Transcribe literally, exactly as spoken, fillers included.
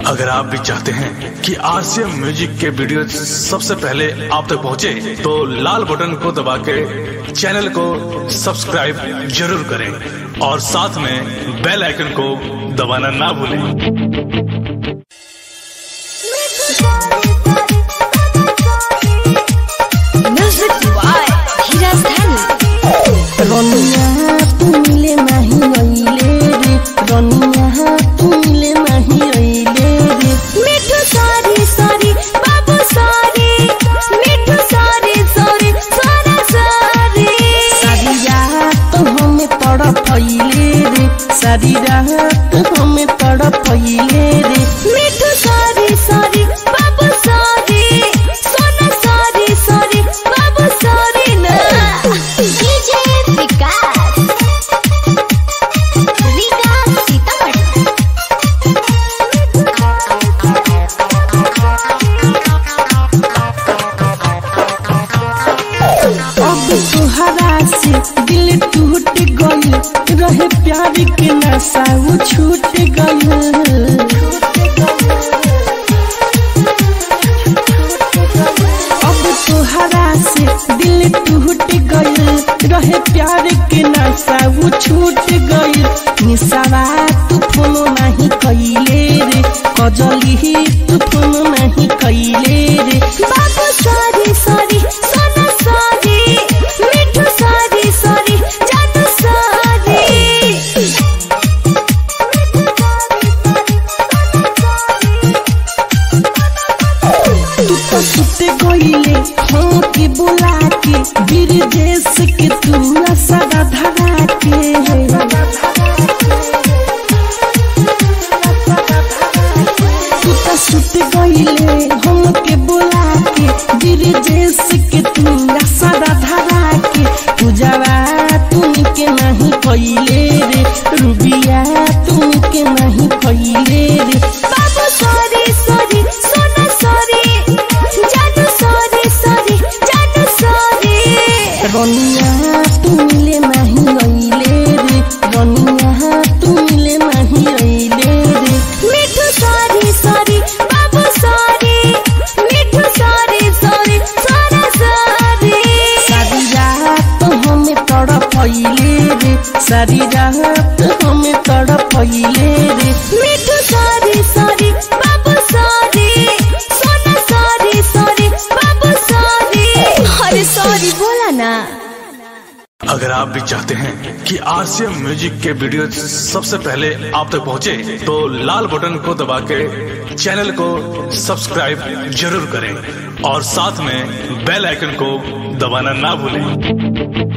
अगर आप भी चाहते हैं कि आरसीएम म्यूजिक के वीडियो सबसे पहले आप तक पहुंचे, तो लाल बटन को दबा के चैनल को सब्सक्राइब जरूर करें और साथ में बेल आइकन को दबाना ना भूलें। रनिया तू मिले नहीं अइले रे, रनिया तू मिले नहीं अइले रे। मिठू सॉरी सॉरी बाबू सॉरी, मिठू सॉरी सॉरी सोना सॉरी। सारी रात हमें तड़पइले रे, सारी रात हमें तड़पइले रे। मिठू सॉरी सॉरी बाबू सॉरी, सोना सॉरी सॉरी बाबू सॉरी ना। डीजे विकास विकास सीतामढ़ी। अब तुहरा से दिल टूट गई, रहे प्यार के नशा वो छूट गई। अब तुहरा से दिल टूट गई, रहे प्यार के नशा वो छूट गई। निशावा तू फोन नहीं कइले रे, कजली तू फोन नहीं कइले रे। बाबू सॉरी सॉरी सोना सॉरी, मिठू सॉरी सॉरी जानू सॉरी। तू तो सुते गइले हम के बुला के, वीर देश के तू सदा धरा के। तू तो सुते गइले हम के बुला के, वीर देश के तू सदा धरा के। पूजावा तुम के नहीं कइले रे, रुबिया तुम के नहीं कइले रे। बाबू सॉरी सॉरी सोना सॉरी जानू सॉरी सॉरी जानू सॉरी। रनिया तू मिले नहीं अइले रे, रनिया तू मिले नहीं अइले रे। मिठू सॉरी सॉरी बाबू सॉरी, मिठू सॉरी सॉरी सोना सॉरी। सारी रात हमें तड़पइले रे, सारी रात हमें तड़पइले रे। मिठू सॉरी सॉरी बाबू सॉरी, सोना सॉरी सॉरी बाबू सॉरी। अरे सॉरी बोला ना। अगर आप भी चाहते हैं कि आरसीएम म्यूजिक के वीडियो सबसे पहले आप तक पहुंचे, तो लाल बटन को दबा के चैनल को सब्सक्राइब जरूर करें और साथ में बेल आइकन को दबाना ना भूलें।